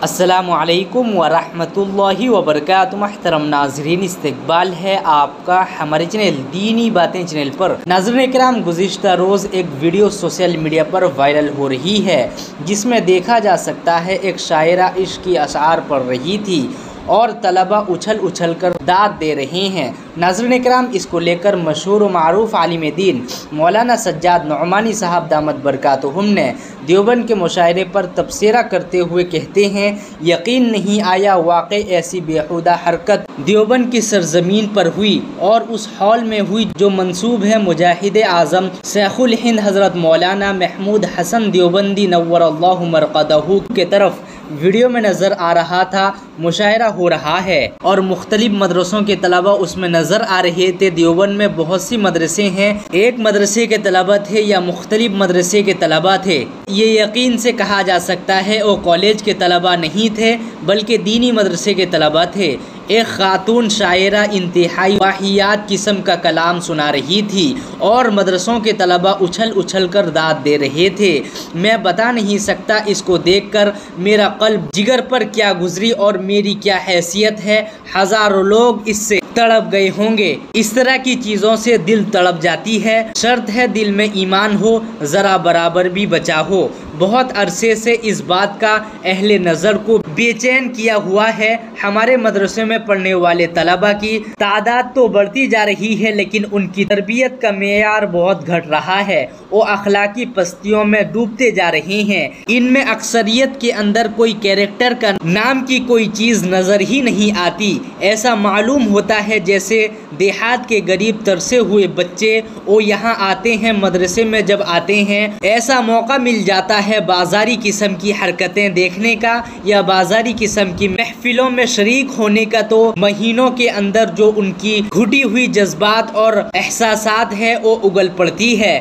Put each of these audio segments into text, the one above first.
अस्सलामुअलैकुम वरहमतुल्लाहि वबरकातुहू। महतरम नाज़रीन, इस्तकबाल है आपका हमारे चैनल दीनी बातें चैनल पर। नाज़रीन इकराम, गुज़िश्ता रोज़ एक वीडियो सोशल मीडिया पर वायरल हो रही है जिसमें देखा जा सकता है एक शायरा इश्क की अशआर पढ़ रही थी और तलबा उछल उछल कर दाद दे रहे हैं। नाज़रीन इकराम, इसको लेकर मशहूर व मारूफ आलिम दीन मौलाना सज्जाद नौमानी साहब दामत बरकातुहुम ने देवबंद के मुशायरे पर तबसरा करते हुए कहते हैं, यकीन नहीं आया वाक़ई ऐसी बेहुदा हरकत देवबंद की सरजमीन पर हुई और उस हॉल में हुई जो मंसूब है मुजाहिद आज़म शेखुल हिंद हज़रत मौलाना महमूद हसन देवबंदी नव्वरल्लाहु मरक़दहू के तरफ वीडियो में नज़र आ रहा था। मुशायरा हो रहा है और मुख्तलिफ मदरसों के तलबा उसमें नज़र आ रहे थे। देवबंद में बहुत सी मदरसे हैं, एक मदरसे के तलबा थे या मुख्तलिफ मदरसे के तलबा थे। ये यकीन से कहा जा सकता है वो कॉलेज के तलबा नहीं थे बल्कि दीनी मदरसे के तलबा थे। एक खातून शायरा इंतहाई वाहियात किस्म का कलाम सुना रही थी और मदरसों के तलबा उछल उछल कर दाद दे रहे थे। मैं बता नहीं सकता इसको देखकर मेरा कल्ब जिगर पर क्या गुजरी और मेरी क्या हैसियत है। हज़ारों लोग इससे तड़प गए होंगे। इस तरह की चीज़ों से दिल तड़प जाती है। शर्त है दिल में ईमान हो, ज़रा बराबर भी बचा हो। बहुत अरसे से इस बात का अहले नज़र को बेचैन किया हुआ है। हमारे मदरसे में पढ़ने वाले तलबा की तादाद तो बढ़ती जा रही है लेकिन उनकी तरबियत का मेयार बहुत घट रहा है। वो अखलाकी पस्तियों में डूबते जा रहे हैं। इनमें अक्सरियत के अंदर कोई कैरेक्टर का नाम की कोई चीज़ नज़र ही नहीं आती। ऐसा मालूम होता है जैसे देहात के गरीब तरसे हुए बच्चे वो यहाँ आते हैं। मदरसे में जब आते हैं ऐसा मौका मिल जाता है बाजारी किस्म की हरकतें देखने का या बाजारी किस्म की महफिलों में शरीक होने का, तो महीनों के अंदर जो उनकी घुटी हुई जज्बात और एहसासात है वो उगल पड़ती है।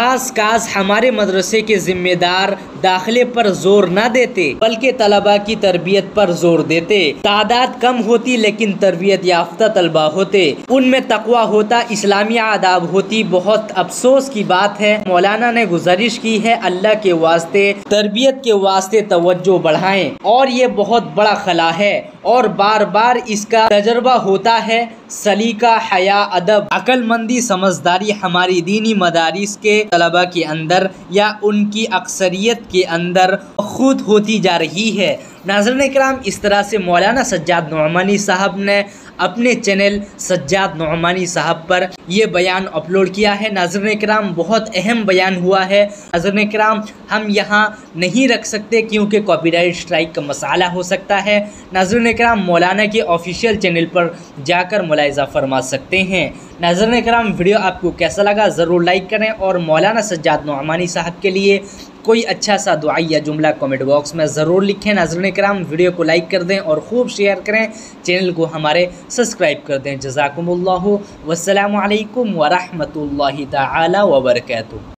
काश हमारे मदरसे के जिम्मेदार दाखिले पर जोर न देते बल्कि तलबा की तरबियत पर जोर देते। तादाद कम होती लेकिन तरबियत याफ्ता तलबा होते, उनमें तकवा होता, इस्लामी आदाब होती। बहुत अफसोस की बात है। मौलाना ने गुजारिश की है अल्लाह के वास्ते तरबियत के वास्ते तवज्जो बढ़ाएं और ये बहुत बड़ा खला है और बार बार इसका तजर्बा होता है। सलीका, हया, अदब, अक्लमंदी, समझदारी हमारी दीनी मदारिस के तलबा के अंदर या उनकी अक्सरियत के अंदर खुद होती जा रही है। नाज़रीन इकराम, इस तरह से मौलाना सज्जाद नौमानी साहब ने अपने चैनल सज्जाद नौमानी साहब पर यह बयान अपलोड किया है। नाज़रीन इकराम, बहुत अहम बयान हुआ है। नाज़रीन इकराम, हम यहाँ नहीं रख सकते क्योंकि कॉपीराइट स्ट्राइक का मसाला हो सकता है। नाज़रीन इकराम, मौलाना के ऑफिशियल चैनल पर जाकर मुलाहिज़ा फरमा सकते हैं। नाज़रीन इकराम, वीडियो आपको कैसा लगा ज़रूर लाइक करें और मौलाना सज्जाद नौमानी साहब के लिए कोई अच्छा सा दुआ या जुमला कमेंट बॉक्स में ज़रूर लिखें। नाज़रीन इकराम, वीडियो को लाइक कर दें और खूब शेयर करें। चैनल को हमारे सब्सक्राइब कर दें। जज़ाकुमुल्लाहु वस्सलामु अलैकुम वरहमतुल्लाहि तआला वबरकातुहू।